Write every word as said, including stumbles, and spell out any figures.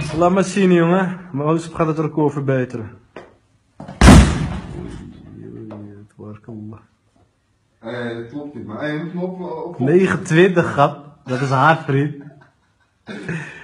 Laat maar zien, jongen. Mogelijk gaat het record verbeteren. Eh, dat klopt niet, maar hey, we moeten op, op... negenentwintig, grap. Dat is hard, vriend.